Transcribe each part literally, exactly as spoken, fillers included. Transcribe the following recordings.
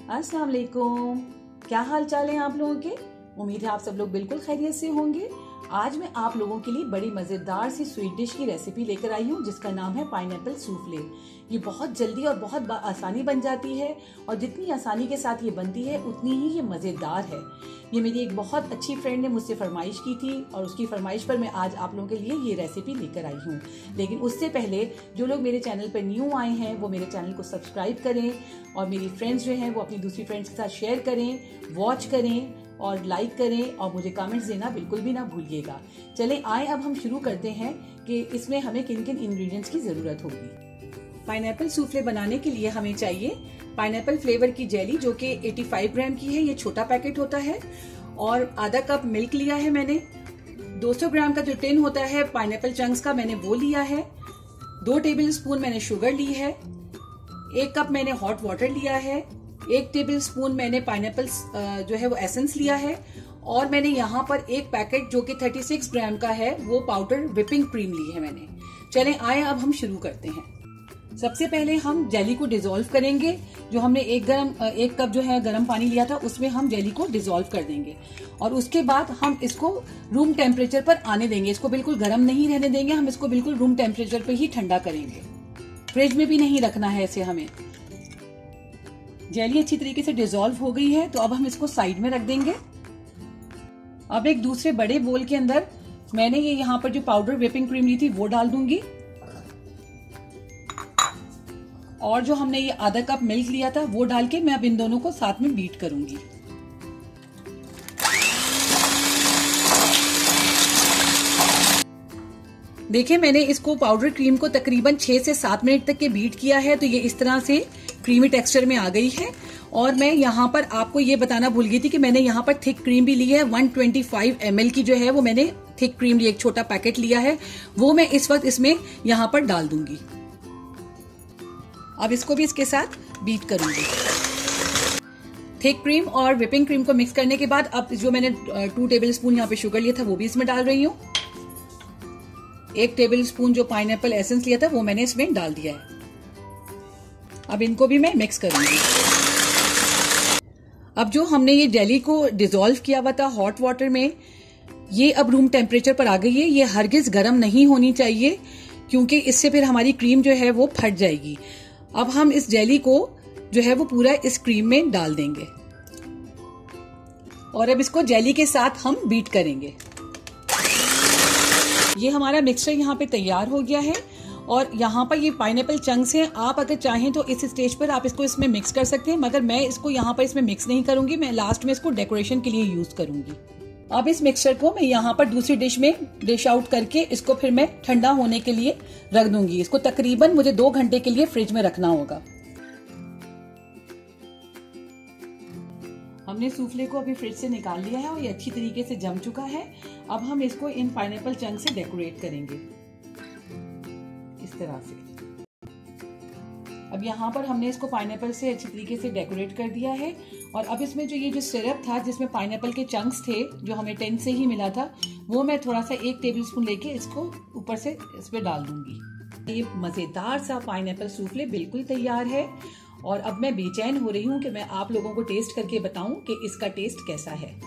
अस्सलाम वालेकुम। क्या हाल चाल है आप लोगों के? उम्मीद है आप सब लोग बिल्कुल खैरियत से होंगे। आज मैं आप लोगों के लिए बड़ी मज़ेदार सी स्वीट डिश की रेसिपी लेकर आई हूँ जिसका नाम है पाइनएप्पल सूफले। ये बहुत जल्दी और बहुत आसानी बन जाती है और जितनी आसानी के साथ ये बनती है उतनी ही ये मज़ेदार है। ये मेरी एक बहुत अच्छी फ्रेंड ने मुझसे फरमाइश की थी और उसकी फरमाइश पर मैं आज आप लोगों के लिए ये रेसिपी लेकर आई हूँ। लेकिन उससे पहले जो लोग मेरे चैनल पर न्यू आए हैं वो मेरे चैनल को सब्सक्राइब करें और मेरी फ्रेंड्स जो हैं वो अपनी दूसरी फ्रेंड्स के साथ शेयर करें, वॉच करें और लाइक करें और मुझे कमेंट्स देना बिल्कुल भी ना भूलिएगा। चलें आए अब हम शुरू करते हैं कि इसमें हमें किन किन इंग्रेडिएंट्स की ज़रूरत होगी। पाइनएप्पल सूफले बनाने के लिए हमें चाहिए पाइनएप्पल फ्लेवर की जेली जो कि पचासी ग्राम की है, ये छोटा पैकेट होता है, और आधा कप मिल्क लिया है मैंने। दो सौ ग्राम का जो टिन होता है पाइनएप्पल चंक्स का मैंने वो लिया है। दो टेबल स्पून मैंने शुगर ली है। एक कप मैंने हॉट वाटर लिया है। एक टेबल स्पून मैंने पाइनएप्पल जो है वो एसेंस लिया है और मैंने यहाँ पर एक पैकेट जो कि छत्तीस ग्राम का है वो पाउडर व्हिपिंग क्रीम ली है मैंने। चलें आए अब हम शुरू करते हैं। सबसे पहले हम जेली को डिसॉल्व करेंगे। जो हमने एक गरम एक कप जो है गरम पानी लिया था उसमें हम जेली को डिसॉल्व कर देंगे और उसके बाद हम इसको रूम टेम्परेचर पर आने देंगे। इसको बिल्कुल गर्म नहीं रहने देंगे, हम इसको बिल्कुल रूम टेम्परेचर पर ही ठंडा करेंगे। फ्रिज में भी नहीं रखना है इसे हमें। जेली अच्छी तरीके से डिसॉल्व हो गई है तो अब हम इसको साइड में रख देंगे। अब एक दूसरे बड़े बोल के अंदर मैंने ये यहाँ पर जो पाउडर व्हिपिंग क्रीम ली थी वो डाल दूंगी और जो हमने ये आधा कप मिल्क लिया था वो डाल के मैं अब इन दोनों को साथ में बीट करूंगी। देखिए मैंने इसको पाउडर क्रीम को तकरीबन छह से सात मिनट तक के बीट किया है तो ये इस तरह से क्रीमी टेक्सचर में आ गई है। और मैं यहाँ पर आपको ये बताना भूल गई थी कि मैंने यहाँ पर थिक क्रीम भी ली है। एक सौ पच्चीस एम एल की जो है वो मैंने थिक क्रीम ली, एक छोटा पैकेट लिया है, वो मैं इस वक्त इसमें यहाँ पर डाल दूंगी। अब इसको भी इसके साथ बीट करूंगी। थिक क्रीम और व्हिपिंग क्रीम को मिक्स करने के बाद अब जो मैंने टू टेबल स्पून यहाँ पे शुगर लिया था वो भी इसमें डाल रही हूँ। एक टेबल स्पून जो पाइनएप्पल एसेंस लिया था वो मैंने इसमें डाल दिया है। अब इनको भी मैं मिक्स करूंगी। अब जो हमने ये जेली को डिसॉल्व किया हुआ था हॉट वाटर में, ये अब रूम टेम्परेचर पर आ गई है। ये हरगिज गर्म नहीं होनी चाहिए क्योंकि इससे फिर हमारी क्रीम जो है वो फट जाएगी। अब हम इस जेली को जो है वो पूरा इस क्रीम में डाल देंगे और अब इसको जेली के साथ हम बीट करेंगे। ये हमारा मिक्सचर यहाँ पे तैयार हो गया है और यहाँ पर ये पाइनएप्पल चंक्स हैं। आप अगर चाहें तो इस स्टेज पर आप इसको इसमें मिक्स कर सकते हैं, मगर मैं इसको यहाँ पर इसमें मिक्स नहीं करूंगी। मैं लास्ट में इसको डेकोरेशन के लिए यूज करूंगी। अब इस मिक्सचर को मैं यहाँ पर दूसरी डिश में डिश आउट करके इसको फिर मैं ठंडा होने के लिए रख दूंगी। इसको तकरीबन मुझे दो घंटे के लिए फ्रिज में रखना होगा। हमने सूफले को अभी फ्रिज से निकाल लिया है और ये अच्छी तरीके से जम चुका है। अब हम इसको इन पाइनएप्पल चंक से डेकोरेट करेंगे इस तरह से। अब यहाँ पर हमने इसको पाइनएप्पल से अच्छी तरीके से डेकोरेट कर दिया है और अब इसमें जो ये जो सिरप था जिसमें पाइनएप्पल के चंक्स थे जो हमें टेन से ही मिला था वो मैं थोड़ा सा एक टेबल स्पून लेके इसको ऊपर से इस पे डाल दूंगी। ये मजेदार सा पाइनएप्पल सूफले बिल्कुल तैयार है और अब मैं बेचैन हो रही हूँ कि मैं आप लोगों को टेस्ट करके बताऊं कि इसका टेस्ट कैसा है।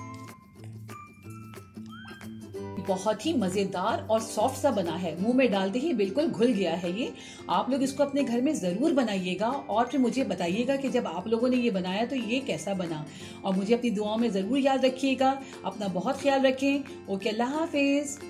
बहुत ही मजेदार और सॉफ्ट सा बना है, मुंह में डालते ही बिल्कुल घुल गया है ये। आप लोग इसको अपने घर में जरूर बनाइएगा और फिर मुझे बताइएगा कि जब आप लोगों ने ये बनाया तो ये कैसा बना। और मुझे अपनी दुआओं में जरूर याद रखिएगा। अपना बहुत ख्याल रखें। ओके, अल्लाह हाफिज।